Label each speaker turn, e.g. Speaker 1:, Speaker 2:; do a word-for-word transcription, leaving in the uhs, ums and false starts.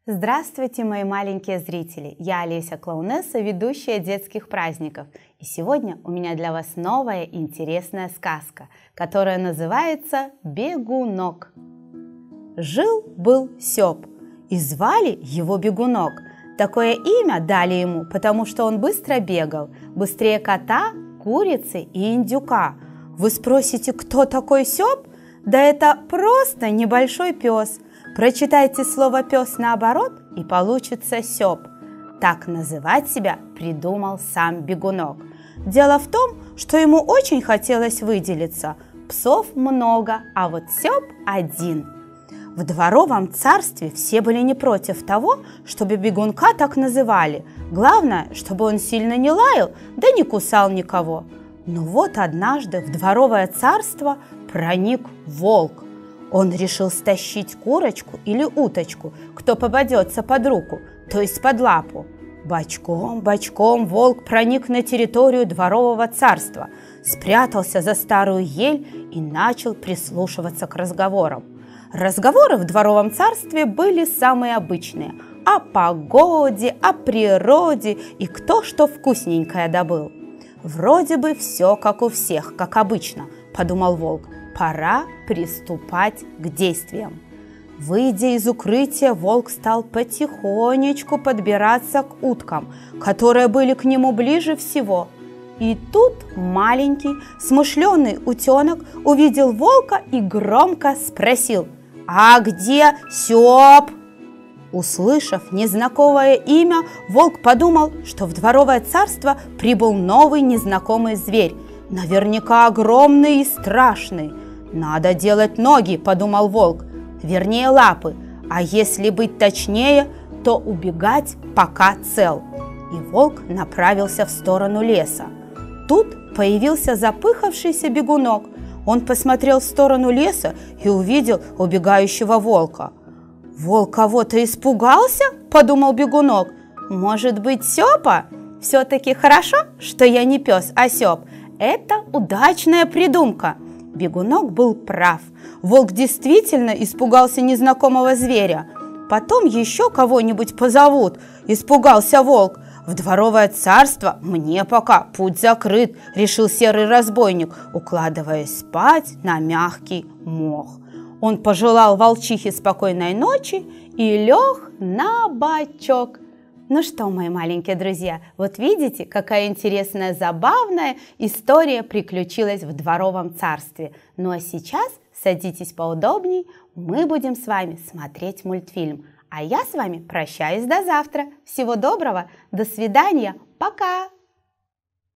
Speaker 1: Здравствуйте, мои маленькие зрители! Я Олеся Клоунесса, ведущая детских праздников. И сегодня у меня для вас новая интересная сказка, которая называется «Бегунок». Жил-был Сёп, и звали его Бегунок. Такое имя дали ему, потому что он быстро бегал, быстрее кота, курицы и индюка. Вы спросите, кто такой Сёп? Да это просто небольшой пес. Прочитайте слово «пес» наоборот, и получится Сёп. Так называть себя придумал сам Бегунок. Дело в том, что ему очень хотелось выделиться. Псов много, а вот Сёп один. В дворовом царстве все были не против того, чтобы Бегунка так называли. Главное, чтобы он сильно не лаял, да не кусал никого. Но вот однажды в дворовое царство проник волк. Он решил стащить курочку или уточку, кто попадется под руку, то есть под лапу. Бочком, бочком волк проник на территорию дворового царства, спрятался за старую ель и начал прислушиваться к разговорам. Разговоры в дворовом царстве были самые обычные – о погоде, о природе и кто что вкусненькое добыл. «Вроде бы все как у всех, как обычно», – подумал волк. Пора приступать к действиям. Выйдя из укрытия, волк стал потихонечку подбираться к уткам, которые были к нему ближе всего. И тут маленький, смышленый утенок увидел волка и громко спросил: «А где Сёп?» Услышав незнакомое имя, волк подумал, что в дворовое царство прибыл новый незнакомый зверь, наверняка огромный и страшный. «Надо делать ноги», – подумал волк, – вернее лапы, а если быть точнее, то убегать пока цел. И волк направился в сторону леса. Тут появился запыхавшийся Бегунок. Он посмотрел в сторону леса и увидел убегающего волка. «Волк кого-то испугался?» – подумал Бегунок. «Может быть, Сёпа? Все-таки хорошо, что я не пес, а Сёп. Это удачная придумка». Бегунок был прав. Волк действительно испугался незнакомого зверя. «Потом еще кого-нибудь позовут», – испугался волк. «В дворовое царство мне пока путь закрыт», – решил серый разбойник, укладываясь спать на мягкий мох. Он пожелал волчихе спокойной ночи и лег на бочок. Ну что, мои маленькие друзья, вот видите, какая интересная, забавная история приключилась в дворовом царстве. Ну а сейчас садитесь поудобней, мы будем с вами смотреть мультфильм. А я с вами прощаюсь до завтра. Всего доброго, до свидания, пока!